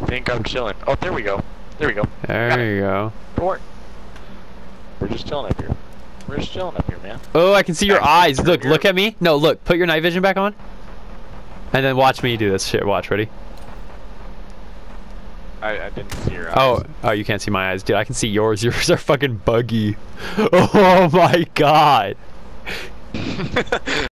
think I'm chilling. Oh, there we go. There we go. There you go. Don't worry. We're just chilling up here. We're just chilling up here, man. Oh, I can see your eyes. Look at me. No, look. Put your night vision back on. And then watch me do this shit. Watch. Ready? I didn't see your eyes. Oh, you can't see my eyes, dude. I can see yours. Yours are fucking buggy. Oh my god.